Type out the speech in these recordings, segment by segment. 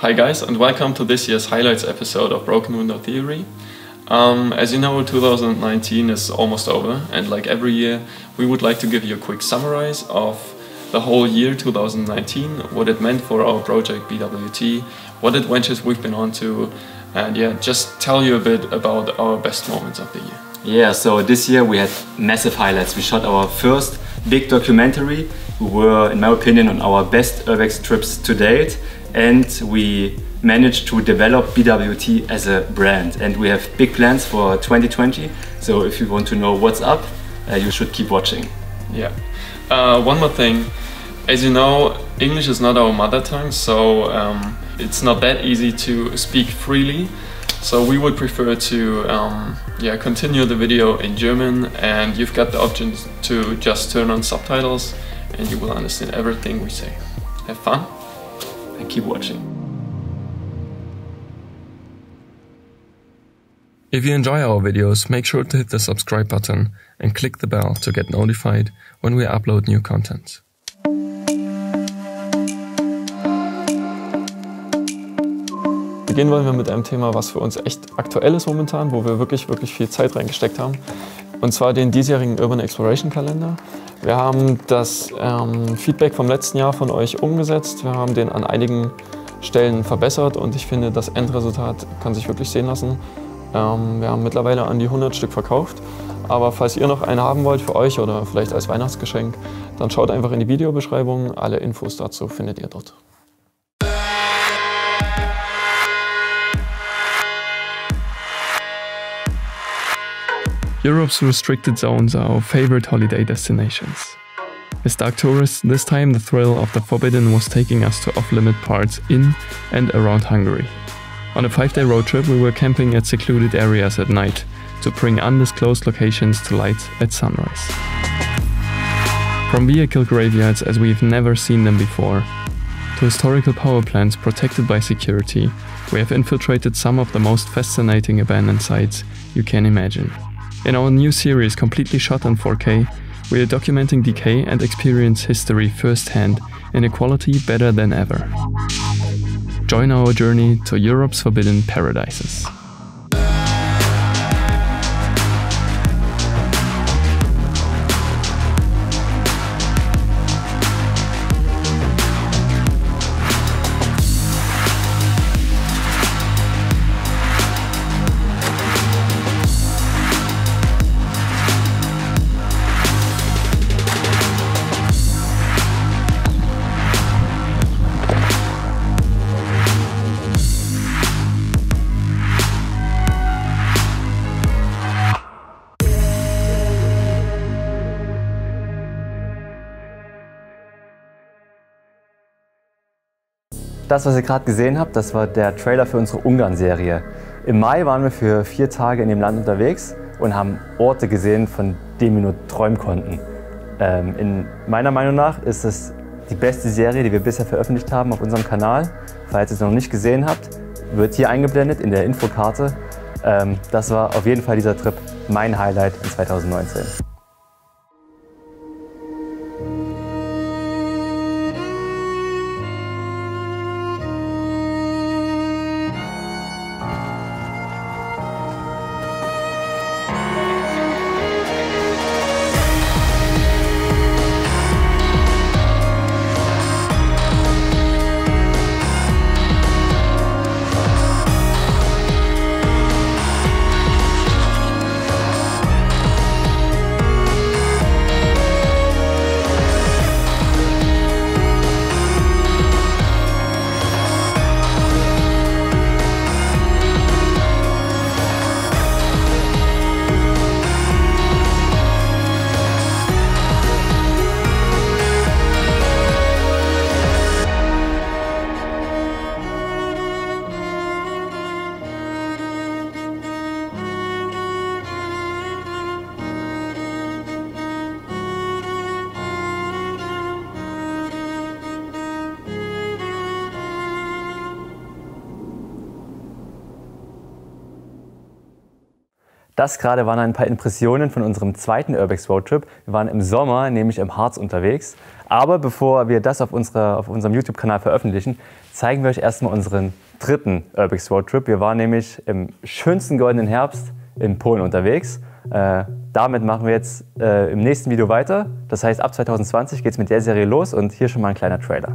Hi guys, and welcome to this year's highlights episode of Broken Window Theory. As you know, 2019 is almost over, and like every year, we would like to give you a quick summary of the whole year 2019, what it meant for our project BWT, what adventures we've been on to, and yeah, just tell you a bit about our best moments of the year. Yeah, so this year we had massive highlights. We shot our first big documentary. We were, in my opinion, on our best Urbex trips to date, and we managed to develop BWT as a brand. And we have big plans for 2020, so if you want to know what's up, you should keep watching. Yeah. One more thing. As you know, English is not our mother tongue, so it's not that easy to speak freely. So we would prefer to continue the video in German, and you've got the option to just turn on subtitles and you will understand everything we say. Have fun and keep watching. If you enjoy our videos, make sure to hit the subscribe button and click the bell to get notified when we upload new content. Beginnen wollen wir mit einem Thema, was für uns echt aktuell ist momentan, wo wir wirklich viel Zeit reingesteckt haben. Und zwar den diesjährigen Urban Exploration Kalender. Wir haben das Feedback vom letzten Jahr von euch umgesetzt. Wir haben den an einigen Stellen verbessert und ich finde, das Endresultat kann sich wirklich sehen lassen. Wir haben mittlerweile an die 100 Stück verkauft. Aber falls ihr noch einen haben wollt für euch oder vielleicht als Weihnachtsgeschenk, dann schaut einfach in die Videobeschreibung. Alle Infos dazu findet ihr dort. Europe's restricted zones are our favorite holiday destinations. As dark tourists, this time the thrill of the forbidden was taking us to off-limit parts in and around Hungary. On a 5-day road trip, we were camping at secluded areas at night to bring undisclosed locations to light at sunrise. From vehicle graveyards as we've never seen them before, to historical power plants protected by security, we have infiltrated some of the most fascinating abandoned sites you can imagine. In our new series, completely shot in 4K, we are documenting decay and experience history firsthand in a quality better than ever. Join our journey to Europe's forbidden paradises. Das, was ihr gerade gesehen habt, das war der Trailer für unsere Ungarn-Serie. Im Mai waren wir für 4 Tage in dem Land unterwegs und haben Orte gesehen, von denen wir nur träumen konnten. In meiner Meinung nach ist es die beste Serie, die wir bisher veröffentlicht haben auf unserem Kanal. Falls ihr es noch nicht gesehen habt, wird hier eingeblendet in der Infokarte. Das war auf jeden Fall dieser Trip mein Highlight in 2019. Das gerade waren ein paar Impressionen von unserem zweiten Urbex Roadtrip. Wir waren im Sommer nämlich im Harz unterwegs. Aber bevor wir das auf unserem YouTube-Kanal veröffentlichen, zeigen wir euch erstmal unseren dritten Urbex Roadtrip. Wir waren nämlich im schönsten goldenen Herbst in Polen unterwegs. Damit machen wir jetzt im nächsten Video weiter. Das heißt, ab 2020 geht es mit der Serie los und hier schon mal ein kleiner Trailer.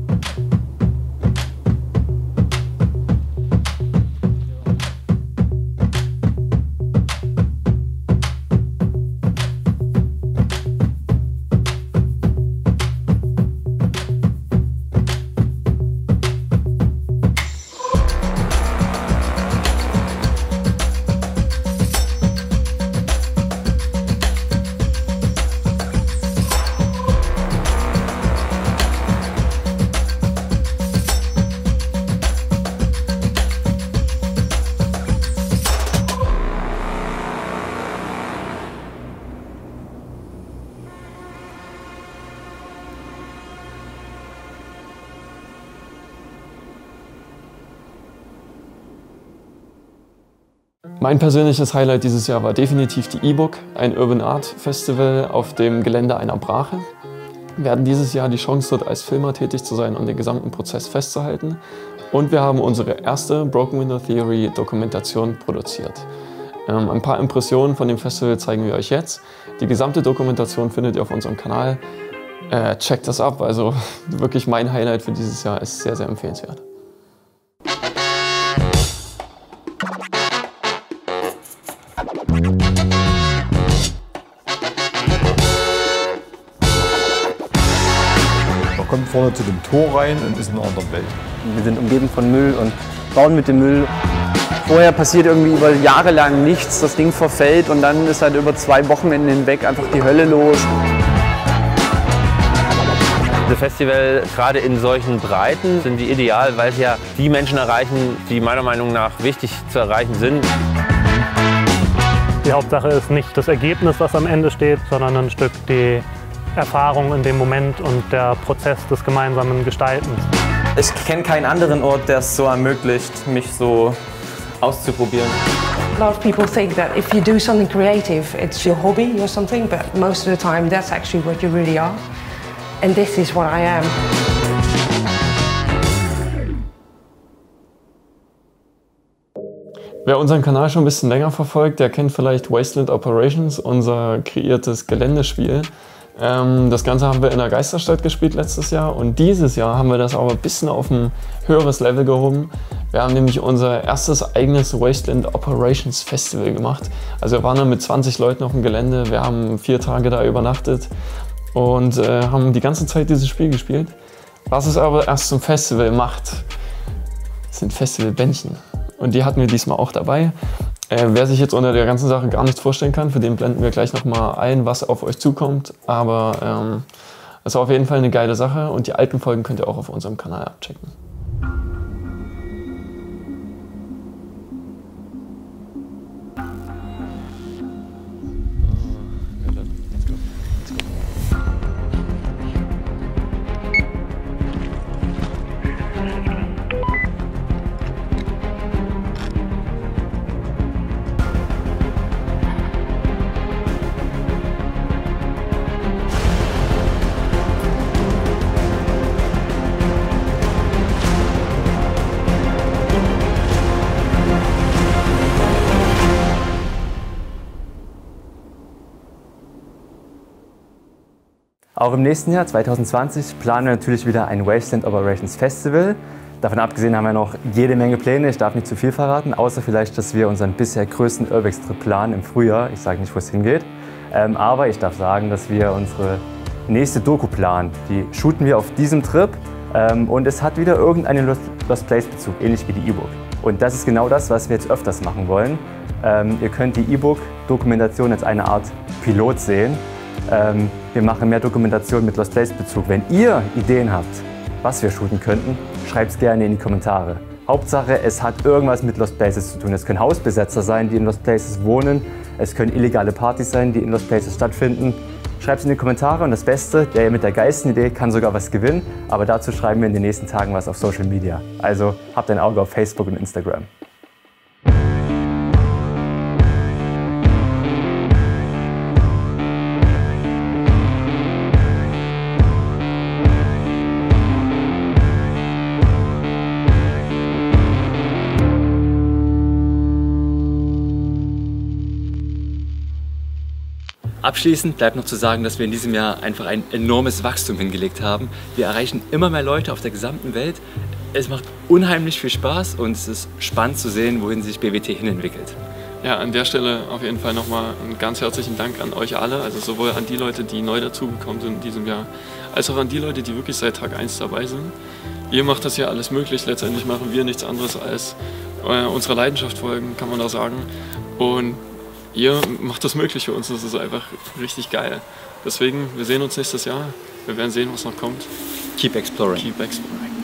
Mein persönliches Highlight dieses Jahr war definitiv die E-Book, ein Urban Art Festival auf dem Gelände einer Brache. Wir hatten dieses Jahr die Chance, dort als Filmer tätig zu sein und den gesamten Prozess festzuhalten. Und wir haben unsere erste Broken Window Theory Dokumentation produziert. Ein paar Impressionen von dem Festival zeigen wir euch jetzt. Die gesamte Dokumentation findet ihr auf unserem Kanal. Checkt das ab, also wirklich mein Highlight für dieses Jahr, ist sehr, sehr empfehlenswert. Man kommt vorne zu dem Tor rein und ist in einer anderen Welt. Wir sind umgeben von Müll und bauen mit dem Müll. Vorher passiert irgendwie über Jahre lang nichts, das Ding verfällt und dann ist halt über 2 Wochenenden hinweg einfach die Hölle los. Das Festival, gerade in solchen Breiten, sind die ideal, weil sie ja die Menschen erreichen, die meiner Meinung nach wichtig zu erreichen sind. Die Hauptsache ist nicht das Ergebnis, was am Ende steht, sondern ein Stück die Erfahrung in dem Moment und der Prozess des gemeinsamen Gestaltens. Ich kenne keinen anderen Ort, der es so ermöglicht, mich so auszuprobieren. A lot of people think that if you do something creative, it's your hobby or something, but most of the time that's actually what you really are. And this is what I am. Wer unseren Kanal schon ein bisschen länger verfolgt, der kennt vielleicht Wasteland Operations, unser kreiertes Geländespiel. Das Ganze haben wir in der Geisterstadt gespielt letztes Jahr und dieses Jahr haben wir das aber ein bisschen auf ein höheres Level gehoben. Wir haben nämlich unser erstes eigenes Wasteland Operations Festival gemacht. Also wir waren dann mit 20 Leuten auf dem Gelände, wir haben 4 Tage da übernachtet und haben die ganze Zeit dieses Spiel gespielt. Was es aber erst zum Festival macht, sind Festivalbändchen. Und die hatten wir diesmal auch dabei. Wer sich jetzt unter der ganzen Sache gar nichts vorstellen kann, für den blenden wir gleich nochmal ein, was auf euch zukommt. Aber es war auf jeden Fall eine geile Sache und die alten Folgen könnt ihr auch auf unserem Kanal abchecken. Auch im nächsten Jahr, 2020, planen wir natürlich wieder ein Wasteland Operations Festival. Davon abgesehen haben wir noch jede Menge Pläne. Ich darf nicht zu viel verraten, außer vielleicht, dass wir unseren bisher größten Urbex-Trip planen im Frühjahr. Ich sage nicht, wo es hingeht. Aber ich darf sagen, dass wir unsere nächste Doku planen. Die shooten wir auf diesem Trip und es hat wieder irgendeinen Lost Place-Bezug, ähnlich wie die E-Book. Und das ist genau das, was wir jetzt öfters machen wollen. Ihr könnt die E-Book-Dokumentation als eine Art Pilot sehen. Wir machen mehr Dokumentation mit Lost Place-Bezug. Wenn ihr Ideen habt, was wir shooten könnten, schreibt es gerne in die Kommentare. Hauptsache, es hat irgendwas mit Lost Places zu tun. Es können Hausbesetzer sein, die in Lost Places wohnen. Es können illegale Partys sein, die in Lost Places stattfinden. Schreibt es in die Kommentare und das Beste, der mit der geilsten Idee kann sogar was gewinnen. Aber dazu schreiben wir in den nächsten Tagen was auf Social Media. Also habt ein Auge auf Facebook und Instagram. Abschließend bleibt noch zu sagen, dass wir in diesem Jahr einfach ein enormes Wachstum hingelegt haben. Wir erreichen immer mehr Leute auf der gesamten Welt. Es macht unheimlich viel Spaß und es ist spannend zu sehen, wohin sich BWT hinentwickelt. Ja, an der Stelle auf jeden Fall nochmal einen ganz herzlichen Dank an euch alle, also sowohl an die Leute, die neu dazugekommen sind in diesem Jahr, als auch an die Leute, die wirklich seit Tag 1 dabei sind. Ihr macht das hier alles möglich, letztendlich machen wir nichts anderes als unserer Leidenschaft folgen, kann man da sagen. Und ihr macht das möglich für uns, das ist einfach richtig geil. Deswegen, wir sehen uns nächstes Jahr, wir werden sehen, was noch kommt. Keep exploring. Keep exploring.